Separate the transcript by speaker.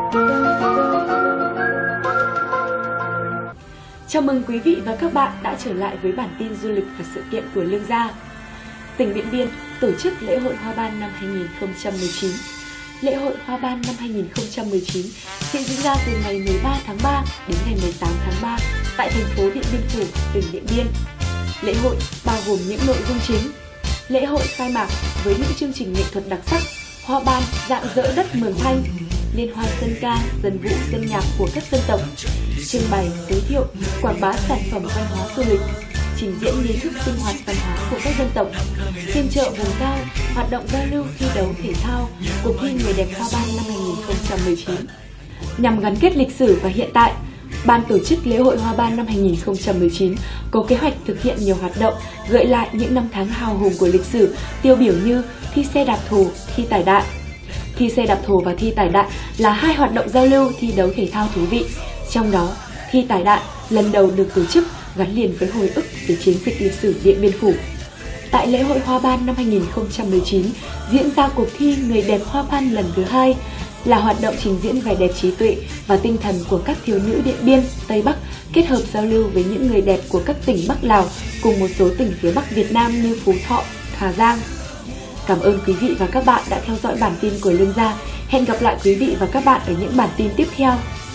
Speaker 1: Chào mừng quý vị và các bạn đã trở lại với bản tin du lịch và sự kiện của Lương Gia. Tỉnh Điện Biên tổ chức lễ hội Hoa Ban năm 2019. Lễ hội Hoa Ban năm 2019 sẽ diễn ra từ ngày 13 tháng 3 đến ngày 18 tháng 3 tại thành phố Điện Biên Phủ, tỉnh Điện Biên. Lễ hội bao gồm những nội dung chính. Lễ hội khai mạc với những chương trình nghệ thuật đặc sắc, hoa ban rạng rỡ đất Mường Thanh, liên hoan dân ca, dân vũ, dân nhạc của các dân tộc, trưng bày, giới thiệu, quảng bá sản phẩm văn hóa du lịch, trình diễn nghi thức sinh hoạt văn hóa của các dân tộc, phiên chợ vùng cao, hoạt động giao lưu thi đấu thể thao, cuộc thi người đẹp Hoa Ban năm 2019. Nhằm gắn kết lịch sử và hiện tại, Ban tổ chức lễ hội Hoa Ban năm 2019 có kế hoạch thực hiện nhiều hoạt động gợi lại những năm tháng hào hùng của lịch sử, tiêu biểu như thi xe đạp thổ, thi tải đạn. Thi xe đạp thổ và thi tải đạn là hai hoạt động giao lưu thi đấu thể thao thú vị. Trong đó, thi tải đạn lần đầu được tổ chức gắn liền với hồi ức về chiến dịch lịch sử Điện Biên Phủ. Tại lễ hội Hoa Ban năm 2019 diễn ra cuộc thi Người đẹp Hoa Ban lần thứ 2, là hoạt động trình diễn vẻ đẹp trí tuệ và tinh thần của các thiếu nữ Điện Biên, Tây Bắc kết hợp giao lưu với những người đẹp của các tỉnh Bắc Lào cùng một số tỉnh phía Bắc Việt Nam như Phú Thọ, Hà Giang. Cảm ơn quý vị và các bạn đã theo dõi bản tin của Lương Gia. Hẹn gặp lại quý vị và các bạn ở những bản tin tiếp theo.